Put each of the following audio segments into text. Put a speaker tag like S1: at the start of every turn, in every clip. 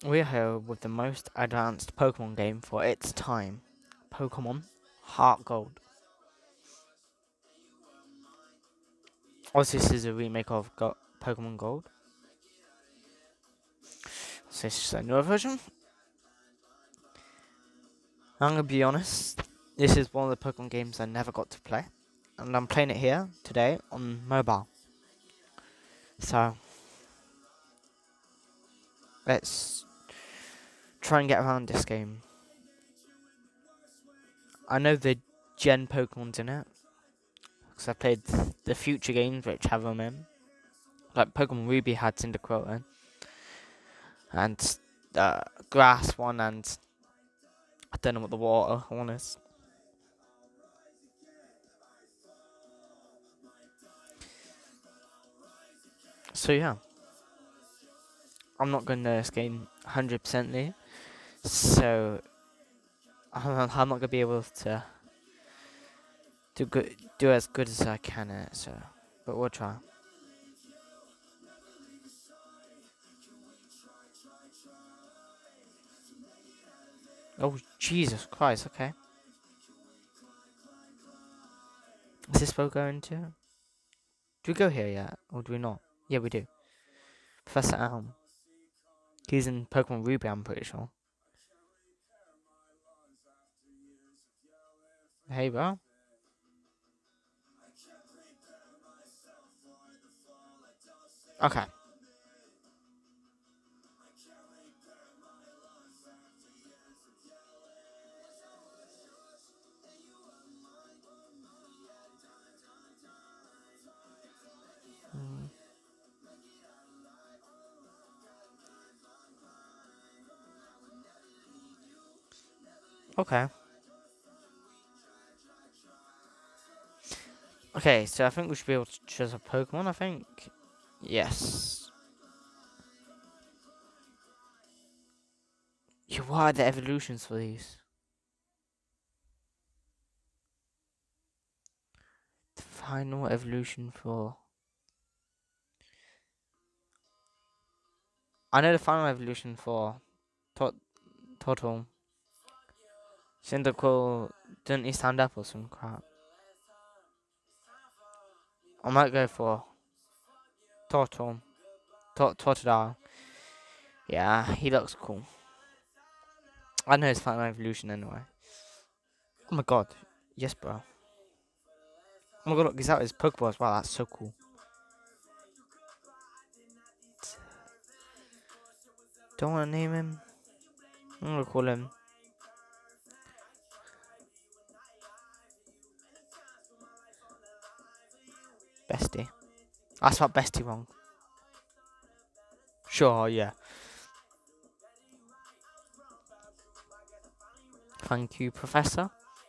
S1: We're here with the most advanced Pokemon game for its time. Pokemon Heart Gold. Also, this is a remake of Pokemon Gold. So this is a newer version. I'm gonna be honest, this is one of the Pokemon games I never got to play. And I'm playing it here today on mobile. So let's try and get around this game. I know the Gen Pokemon's in it, because I played the future games which have them in. Like Pokemon Ruby had Cyndaquil in, and the grass one, and I don't know what the water one is. So yeah, I'm not going to this game 100%ly, so I'm not going to be able to do as good as I can at it. So, but we'll try. Oh Jesus Christ! Okay, is this where we're going to? Do we go here yet, or do we not? Yeah, we do. Professor Elm. He's in Pokemon Ruby, I'm pretty sure. Hey, bro. Okay. Mm. Okay. Okay, so I think we should be able to choose a Pokemon, I think. Yes. Yeah, what are the evolutions for these? The final evolution for... I know the final evolution for Total. Cyndaquil, didn't he stand up or some crap? I might go for Total. Totodile. Yeah, he looks cool. I know his final evolution anyway. Oh my god. Yes, bro. Oh my god, look, he's out his Pokeballs. Wow, that's so cool. Don't want to name him. I'm gonna call him Bestie. I spelled Bestie wrong. Sure, yeah. Thank you, Professor.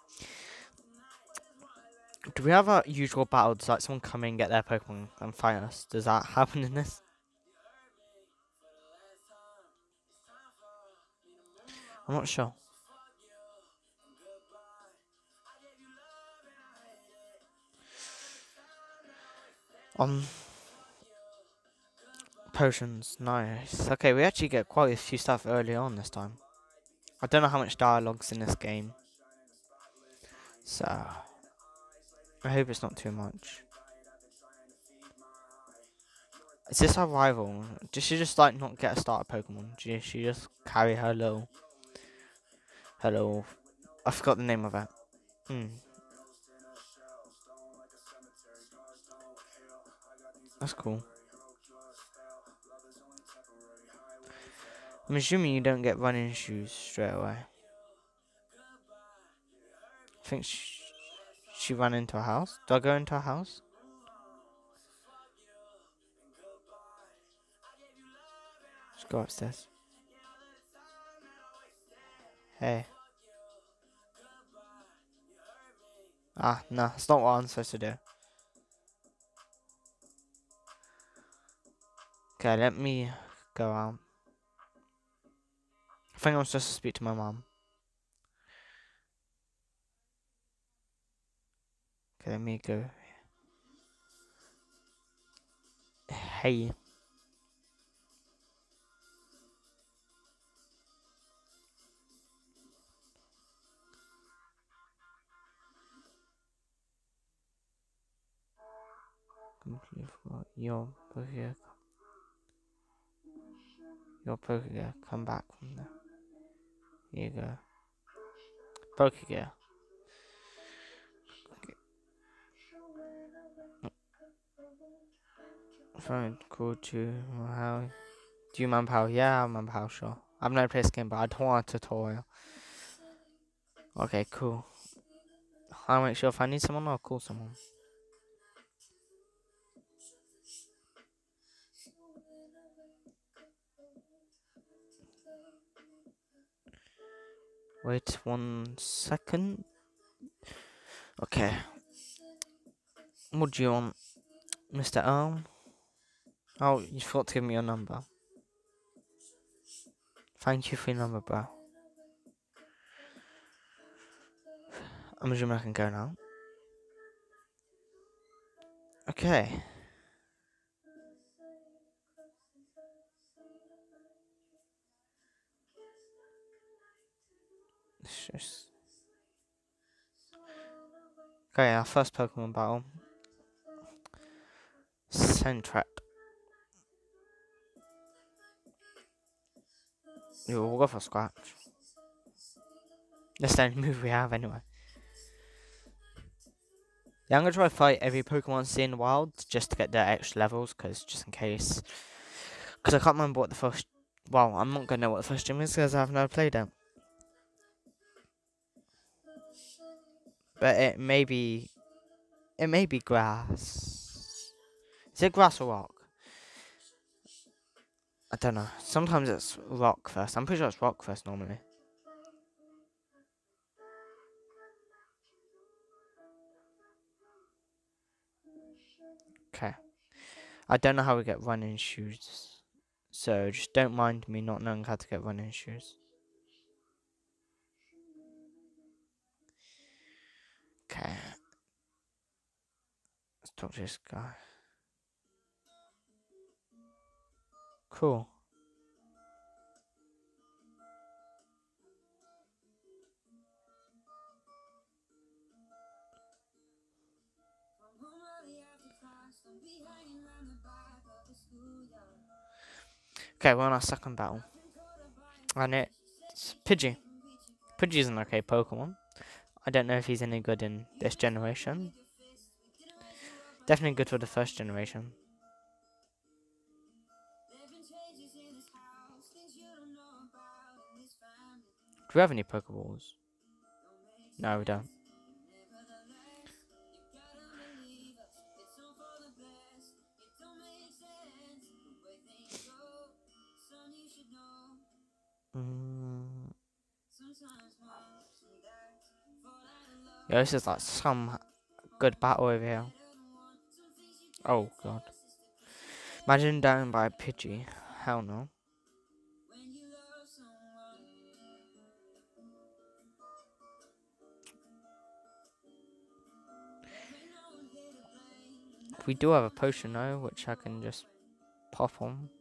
S1: Do we have a usual battle? Does like someone come in, get their Pokemon, and fight us? Does that happen in this? I'm not sure. Um, Potions, nice. Okay, we actually get quite a few stuff early on this time. I don't know how much dialogue's in this game, so I hope it's not too much. Is this our rival? Does she just like not get a starter Pokemon? Does she just carry her little, I forgot the name of it. Hmm, that's cool. I'm assuming you don't get running shoes straight away. I think she ran into a house. Do I go into a house? Let's go upstairs. Hey. Ah, no, that's not what I'm supposed to do. Okay, let me go out. I think I'm supposed to speak to my mom. Okay, let me go. Hey. completely forgot. Your Pokegear, come back from there. Here you go. Pokegear. Phone call to how do you manpower? Yeah, I'm manpower, sure. I've never played this game, but I don't want a tutorial. Okay, cool. I'll make sure if I need someone, I'll call someone. Wait 1 second. Okay. What do you want, Mr. Elm? Oh, you forgot to give me your number. Thank you for your number, bro. I'm assuming I can go now. Okay. Let's just... Okay, our first Pokemon battle. Sentret. Yo, we'll go for Scratch. That's the only move we have anyway. Yeah, I'm gonna try to fight every Pokemon I see in the wild just to get their extra levels, cause just in case. Cause I can't remember what the first. Well, I'm not gonna know what the first gym is because I've never played it. But it may be. It may be grass. Is it grass or rock? I don't know. Sometimes it's rock first. I'm pretty sure it's rock first normally. Okay. I don't know how we get running shoes. So just don't mind me not knowing how to get running shoes. Okay. Let's talk to this guy. Cool. Okay, we're on our second battle. And it's Pidgey. Pidgey's an okay Pokemon. I don't know if he's any good in this generation. Definitely good for the first generation. Do we have any Pokeballs? No, we don't. Yeah, this is like some good battle over here. Oh god. Imagine down by a Pidgey. Hell no. We do have a potion though, which I can just pop on.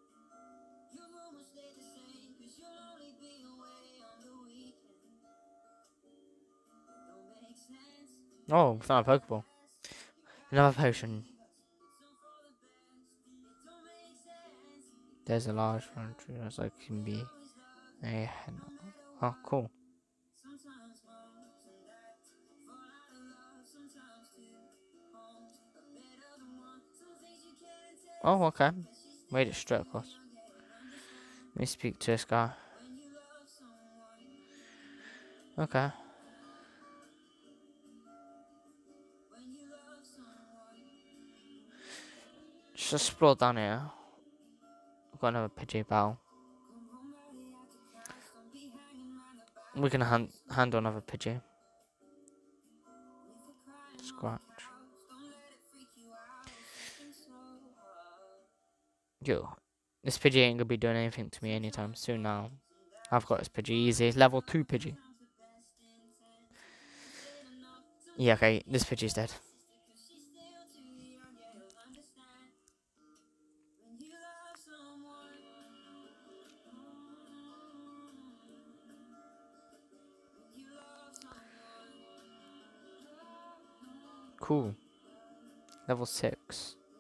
S1: Oh, found a Pokeball. Another potion. There's a large one, just like can be a hen. Oh, cool. Oh, okay. Made it straight across. Let me speak to this guy. Okay. Just explore down here. I've got another Pidgey battle. We can handle another Pidgey. Scratch. Yo, this Pidgey ain't gonna be doing anything to me anytime soon now. I've got this Pidgey easy. Level 2 Pidgey. Yeah, okay, this Pidgey's dead. Cool. Level 6.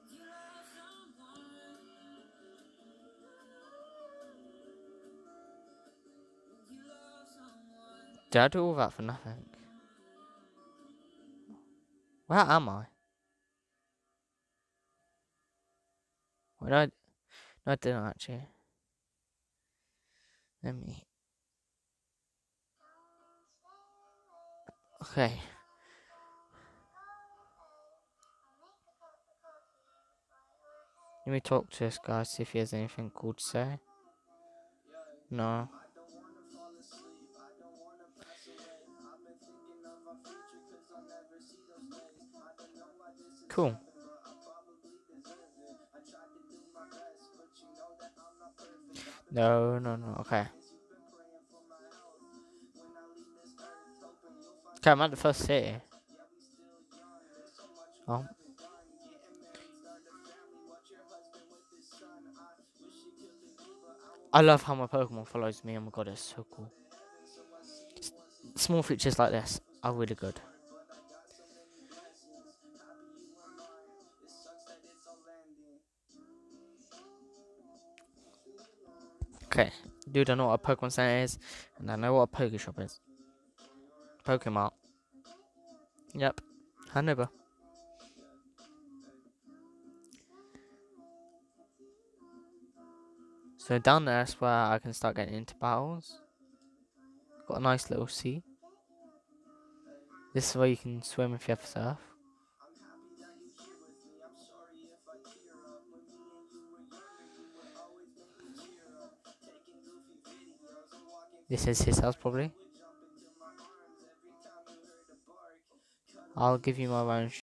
S1: Did I do all that for nothing? Where am I? What did I... No, I didn't actually. Let me... Okay. Let me talk to this guy, see if he has anything cool to say. No. Cool. No, no, no. Okay. Okay, I'm at the first city. Oh. I love how my Pokemon follows me. Oh my god, it's so cool. Small features like this are really good. Okay, dude, I know what a Pokemon Center is, and I know what a Pokeshop is. Pokemon. Yep, Hanover. So down there is where I can start getting into battles. Got a nice little sea. This is where you can swim if you have surf. This is his house probably. I'll give you my own